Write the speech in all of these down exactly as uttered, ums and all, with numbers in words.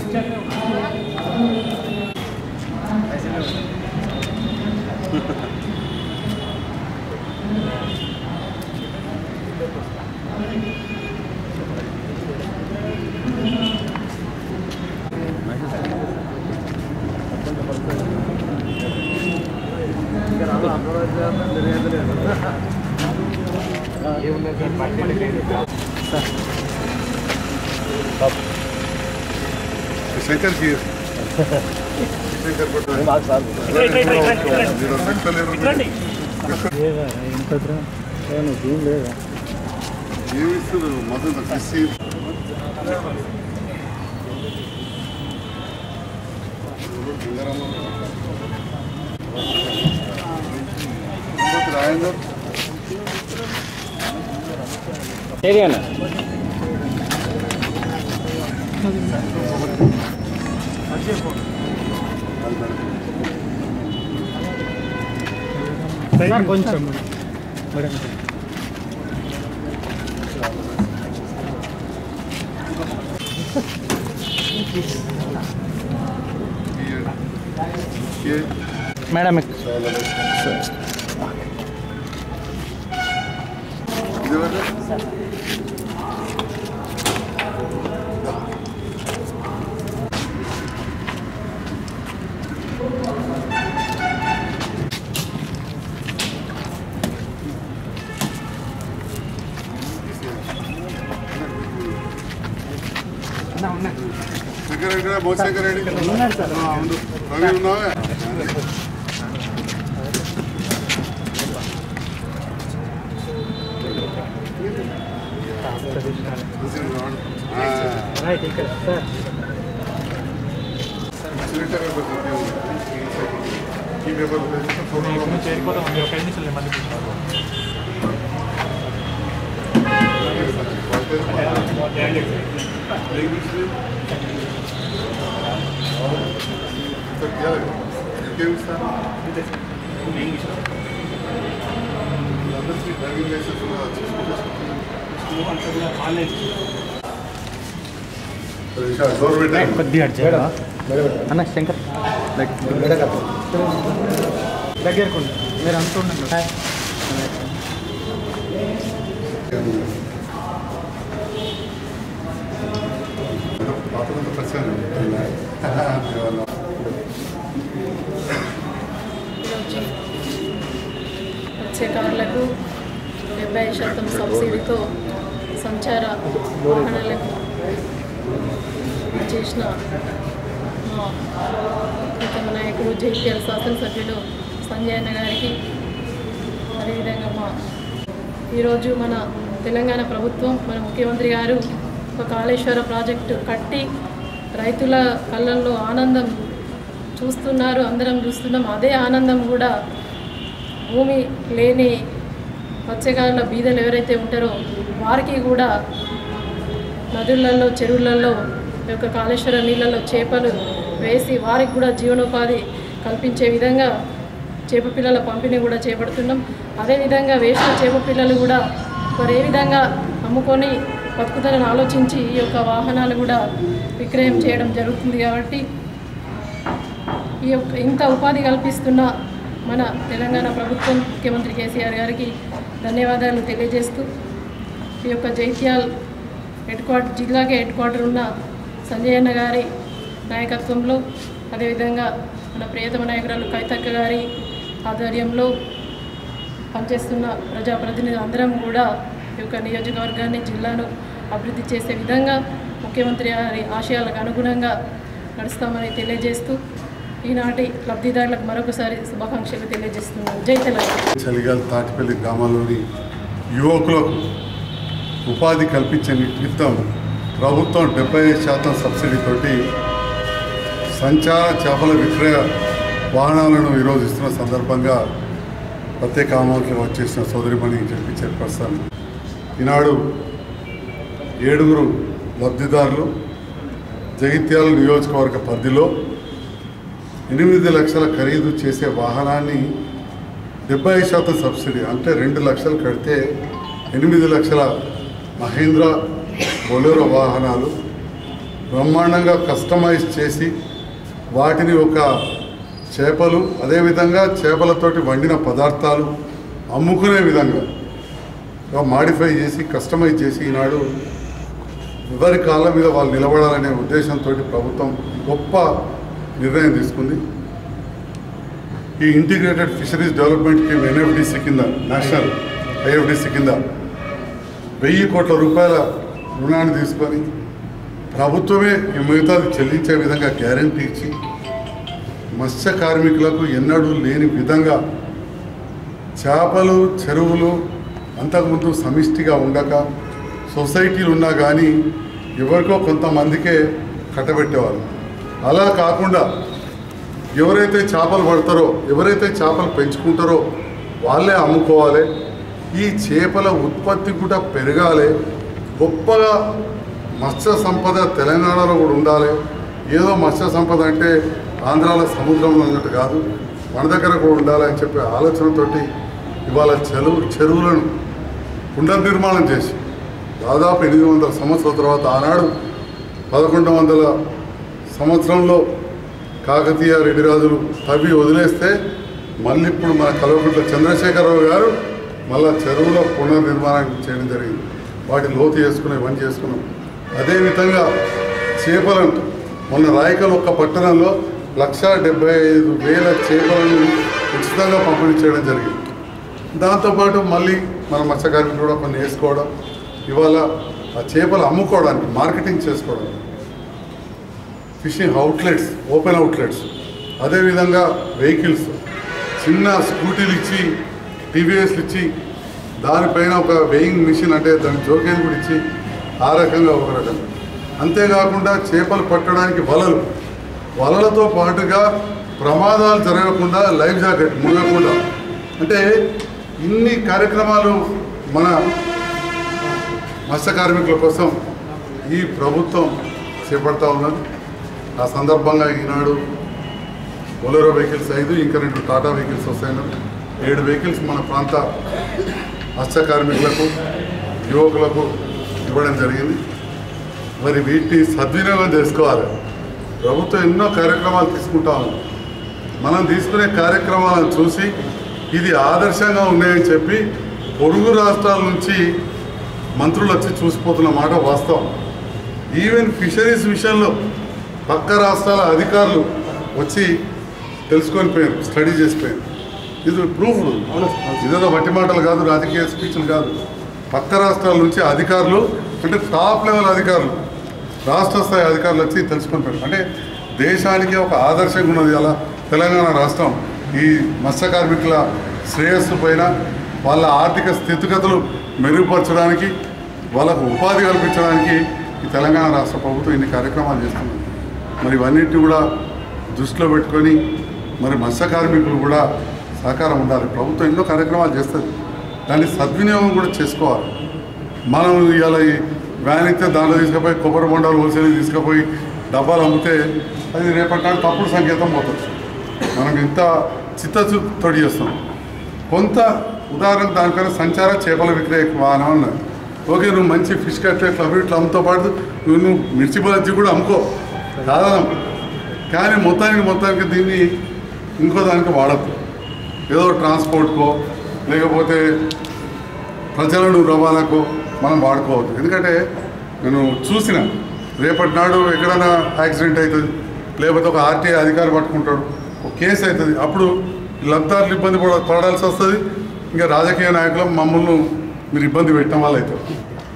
शंकर की జూమ్ లేదా ఏమిస్తున్నారు మొదలు కసి రాయందర్ ఏరియనా కొంచెం మేడం మేడం बहुत से रेडी रवि ఉన్నావా రైట్ ఇక్కడ సార్ సెక్రటరీ ఈ పేపర్ ఫోటో లో చేరిపోతాం అండి ఒక నిమిషం మళ్ళీ सर क्या क्या सर इंग्लिश अंदर से ड्राइविंग लाइसेंस होना अच्छी स्कूल अंदर कॉलेज तो इसका जोर बेटा पद्दी हट जाएगा अन्ना शंकर लाइक बेटा का దగ్గర కొండి మీరు అంటున్నారు హాయ్ పాపంతో ప్రశ్న మత్స్యకారులకు డెబ్బై శాతం సబ్సిడీతో సంచార వాహనాలకు చేసిన మా ఉత్తమ నాయకుడు జైత్యాల శాసనసభ్యులు సంజయ్ అన్న గారికి అదేవిధంగా మా ఈరోజు మన తెలంగాణ ప్రభుత్వం మన ముఖ్యమంత్రి గారు ఒక కాళేశ్వర ప్రాజెక్టు కట్టి రైతుల కళ్ళల్లో ఆనందం చూస్తున్నారు, అందరం చూస్తున్నాం. అదే ఆనందం కూడా భూమి లేని మత్స్యకారుల బీదలు ఎవరైతే ఉంటారో వారికి కూడా నదులలో చెరువులలో ఈ యొక్క కాళేశ్వర నీళ్ళలో చేపలు వేసి వారికి కూడా జీవనోపాధి కల్పించే విధంగా చేప పిల్లల పంపిణీ కూడా చేపడుతున్నాం. అదేవిధంగా వేసిన చేప పిల్లలు కూడా మరి ఏ విధంగా అమ్ముకొని బతుకుతారని ఆలోచించి ఈ యొక్క వాహనాలు కూడా విక్రయం చేయడం జరుగుతుంది. కాబట్టి ఈ యొక్క ఇంత ఉపాధి కల్పిస్తున్న మన తెలంగాణ ప్రభుత్వం ముఖ్యమంత్రి కేసీఆర్ గారికి ధన్యవాదాలు తెలియజేస్తూ ఈ యొక్క జైత్యాల్ హెడ్ క్వార్టర్ జిల్లాకే హెడ్ క్వార్టర్ ఉన్న సంజయ్ అన్న గారి నాయకత్వంలో అదేవిధంగా మన ప్రియతమ నాయకురాలు కవితక్క గారి ఆధ్వర్యంలో పనిచేస్తున్న ప్రజాప్రతినిధులు అందరం కూడా ఈ యొక్క నియోజకవర్గాన్ని జిల్లాను అభివృద్ధి చేసే విధంగా ముఖ్యమంత్రి గారి ఆశయాలకు అనుగుణంగా నడుస్తామని తెలియజేస్తూ ఈనాటి లబ్ధిదారులకు మరొకసారి శుభాకాంక్షలు తెలియజేస్తున్నాను. జై తెలంగాణ. చలిగాలి తాటిపల్లి గ్రామాల్లోని యువకులకు ఉపాధి కల్పించే నిమిత్తం ప్రభుత్వం డెబ్బై శాతం సబ్సిడీతోటి సంచార చేపల విక్రయ వాహనాలను ఈరోజు ఇస్తున్న సందర్భంగా ప్రత్యేక ఆమోదం వచ్చేసిన సోదరిమణి చెప్పి చైర్పర్సన్ ఈనాడు ఏడుగురు లబ్ధిదారులు జగిత్యాల నియోజకవర్గ పరిధిలో ఎనిమిది లక్షల ఖరీదు చేసే వాహనాన్ని డెబ్బై శాతం సబ్సిడీ అంటే రెండు లక్షలు కడితే ఎనిమిది లక్షల మహీంద్రా బొలెరో వాహనాలు బ్రహ్మాండంగా కస్టమైజ్ చేసి వాటిని ఒక చేపలు అదేవిధంగా చేపలతోటి వండిన పదార్థాలు అమ్ముకునే విధంగా మాడిఫై చేసి కస్టమైజ్ చేసి ఈనాడు ఎవరి కాళ్ళ మీద వాళ్ళు నిలబడాలనే ఉద్దేశంతో ప్రభుత్వం గొప్ప నిర్ణయం తీసుకుంది. ఈ integrated fisheries development scheme NFDC కింద నేషనల్ ఐఎఫ్డిసి కింద వెయ్యి కోట్ల రూపాయల రుణాన్ని తీసుకొని ప్రభుత్వమే ఈ మిగతాది చెల్లించే విధంగా గ్యారంటీ ఇచ్చి మత్స్య కార్మికులకు ఎన్నడూ లేని విధంగా చేపలు చెరువులు అంతకుముందు సమిష్టిగా ఉండక సొసైటీలు ఉన్నా కానీ ఎవరికో కొంతమందికే కట్టబెట్టేవారు. అలా కాకుండా ఎవరైతే చేపలు పడతారో ఎవరైతే చేపలు పెంచుకుంటారో వాళ్ళే అమ్ముకోవాలి. ఈ చేపల ఉత్పత్తి కూడా పెరగాలి. గొప్పగా మత్స్య సంపద తెలంగాణలో కూడా ఉండాలి. ఏదో మత్స్య సంపద అంటే ఆంధ్రాలో సముద్రంలో ఉన్నట్టు కాదు, మన దగ్గర కూడా ఉండాలి అని చెప్పే ఆలోచనతోటి ఇవాళ చెరువు చెరువులను పునర్నిర్మాణం చేసి దాదాపు ఎనిమిది వందల సంవత్సరాల తర్వాత ఆనాడు పదకొండు వందల సంవత్సరంలో కాకతీయ రెడ్డిరాజులు తవ్వి వదిలేస్తే మళ్ళీ ఇప్పుడు మన కల్వకుంట్ల చంద్రశేఖరరావు గారు మళ్ళా చెరువుల పునర్నిర్మాణం చేయడం జరిగింది. వాటి లోతు చేసుకుని ఇవన్నీ చేసుకున్నాం. అదేవిధంగా చేపలను మొన్న రాయకల్ ఒక్క పట్టణంలో లక్ష డెబ్బై ఐదు వేల చేపలను ఉచితంగా పంపిణీ చేయడం జరిగింది. దాంతోపాటు మళ్ళీ మన మత్స్యకారులు కూడా కొన్ని వేసుకోవడం, ఇవాళ ఆ చేపలు అమ్ముకోవడానికి మార్కెటింగ్ చేసుకోవడం, ఫిషింగ్ అవుట్లెట్స్ ఓపెన్ అవుట్లెట్స్, అదేవిధంగా వెహికల్స్ చిన్న స్కూటీలు ఇచ్చి టీవీఎస్లు ఇచ్చి దానిపైన ఒక వెయింగ్ మిషన్ అంటే దాని జోకేది కూడా ఇచ్చి ఆ రకంగా ఒక రకంగా. అంతేకాకుండా చేపలు పట్టడానికి వలలు వలలతో పాటుగా ప్రమాదాలు జరగకుండా లైఫ్ జాకెట్ మునగకుండా అంటే ఇన్ని కార్యక్రమాలు మన మత్స్య కార్మికుల కోసం ఈ ప్రభుత్వం చేపడతా ఉన్నది. ఆ సందర్భంగా ఈనాడు బొలెరో వెహికల్స్ ఐదు ఇంకా రెండు టాటా వెహికల్స్ వస్తాయి. ఏడు వెహికల్స్ మన ప్రాంత మత్స్య కార్మికులకు యువకులకు ఇవ్వడం జరిగింది. మరి వీటిని సద్వినియోగం చేసుకోవాలి. ప్రభుత్వం ఎన్నో కార్యక్రమాలు తీసుకుంటా ఉంది. మనం తీసుకునే కార్యక్రమాలను చూసి ఇది ఆదర్శంగా ఉన్నాయని చెప్పి పొరుగు రాష్ట్రాల నుంచి మంత్రులు వచ్చి చూసిపోతున్న మాట వాస్తవం. ఈవెన్ ఫిషరీస్ విషయంలో పక్క రాష్ట్రాల అధికారులు వచ్చి తెలుసుకొని పోయారు, స్టడీ చేసిపోయారు. ఇది ప్రూఫ్. ఇదేదో వట్టి మాటలు కాదు, రాజకీయ స్పీచ్లు కాదు. పక్క రాష్ట్రాల నుంచి అధికారులు అంటే టాప్ లెవెల్ అధికారులు, రాష్ట్ర స్థాయి అధికారులు వచ్చి తెలుసుకొని పోయారు. అంటే దేశానికి ఒక ఆదర్శంగా ఉన్నది అలా తెలంగాణ రాష్ట్రం. ఈ మత్స్య కార్మికుల శ్రేయస్సు పైన వాళ్ళ ఆర్థిక స్థితిగతులు మెరుగుపరచడానికి వాళ్ళకు ఉపాధి కల్పించడానికి ఈ తెలంగాణ రాష్ట్ర ప్రభుత్వం ఇన్ని కార్యక్రమాలు చేస్తుంది. మరి ఇవన్నిటిని కూడా దృష్టిలో పెట్టుకొని మరి మత్స్య కార్మికులు కూడా సహకారం ఉండాలి. ప్రభుత్వం ఎన్నో కార్యక్రమాలు చేస్తుంది, దాన్ని సద్వినియోగం కూడా చేసుకోవాలి. మనం ఇలా ఈ వ్యాన్ ఇస్తే దాంట్లో తీసుకుపోయి కొబ్బరి బొండాలు హోల్సేల్ తీసుకుపోయి డబ్బాలు అమ్మితే అది రేపటి నాడు తప్పుడు సంకేతం పోతుంది. మనం ఇంత చిత్తశుద్ధితో చేస్తాం. కొంత ఉదాహరణకు దానిపైన సంచార చేపల విక్రయ వాహనం ఉన్నది. ఓకే, నువ్వు మంచి ఫిష్ కట్లెట్లు అవి ఇట్లా అమ్ముతో పాటు నువ్వు నువ్వు మిర్చి బజ్జీ కూడా అమ్ముకో కాదనం. కానీ మొత్తానికి మొత్తానికి దీన్ని ఇంకో దానికి వాడద్దు. ఏదో ట్రాన్స్పోర్ట్కో లేకపోతే ప్రజలను రవాణాకో మనం వాడుకోవద్దు. ఎందుకంటే నేను చూసిన రేపటి నాడు ఎక్కడైనా యాక్సిడెంట్ అవుతుంది, లేకపోతే ఒక ఆర్టీఐ అధికారి పట్టుకుంటాడు, ఒక కేసు అవుతుంది. అప్పుడు వీళ్ళందరూ ఇబ్బంది పడ పడాల్సి వస్తుంది. ఇంకా రాజకీయ నాయకులు మమ్మల్ని మీరు ఇబ్బంది పెట్టడం వల్ల అవుతుంది.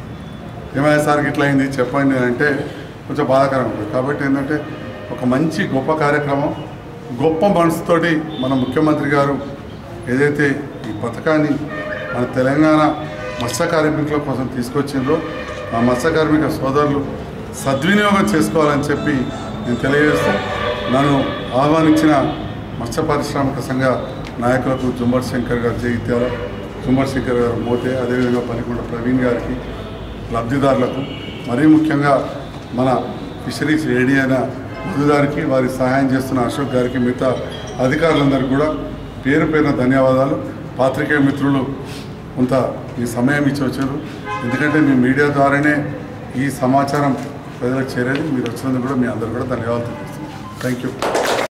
ఏమైనా సార్కి ఇట్లా అయింది చెప్పండి అంటే కొంచెం బాధాకరం ఉంటుంది. కాబట్టి ఏంటంటే ఒక మంచి గొప్ప కార్యక్రమం, గొప్ప మనసుతోటి మన ముఖ్యమంత్రి గారు ఏదైతే ఈ పథకాన్ని మన తెలంగాణ మత్స్య కార్మికుల కోసం తీసుకొచ్చిండ్రో ఆ మత్స్య కార్మిక సోదరులు సద్వినియోగం చేసుకోవాలని చెప్పి నేను తెలియజేస్తూ నన్ను ఆహ్వానించిన మత్స్య పారిశ్రామిక సంఘ నాయకులకు జుంబర్ శంకర్ గారు జగిత్యాల, జుంబర్ శంకర్ గారు మోతే, అదేవిధంగా పనికొండ ప్రవీణ్ గారికి, లబ్ధిదారులకు, మరీ ముఖ్యంగా మన ఫిషరీస్ ఏడీ అయిన మధుగారికి, వారి సహాయం చేస్తున్న అశోక్ గారికి, మిగతా అధికారులందరికీ కూడా పేరు పేరున ధన్యవాదాలు. పాత్రికేయ మిత్రులు కొంత ఈ సమయం ఇచ్చి వచ్చారు. ఎందుకంటే మీ మీడియా ద్వారానే ఈ సమాచారం ప్రజలకు చేరేది. మీరు వచ్చినందుకు కూడా మీ అందరూ కూడా ధన్యవాదాలు తెలియజేస్తున్నాను. Thank you.